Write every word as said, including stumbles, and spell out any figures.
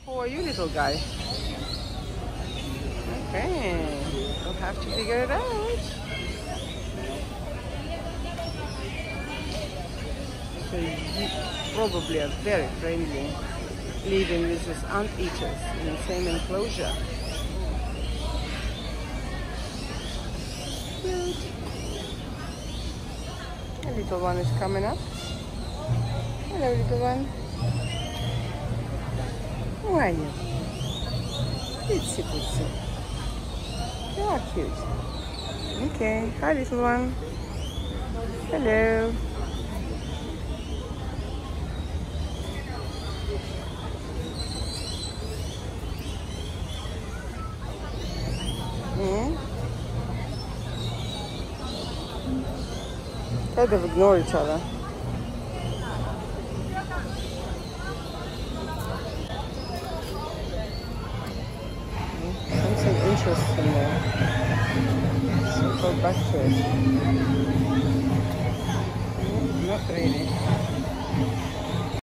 Who are you, little guy? Okay, we'll have to figure it out. So you probably are very friendly, living with these anteaters in the same enclosure. Cute. A little one is coming up. Hello, little one. Who are you? Itsy bitsy. You are cute. Okay. Hi, little one. Hello. Hmm? Kind of ignore each other. Something interesting there. So go back to it.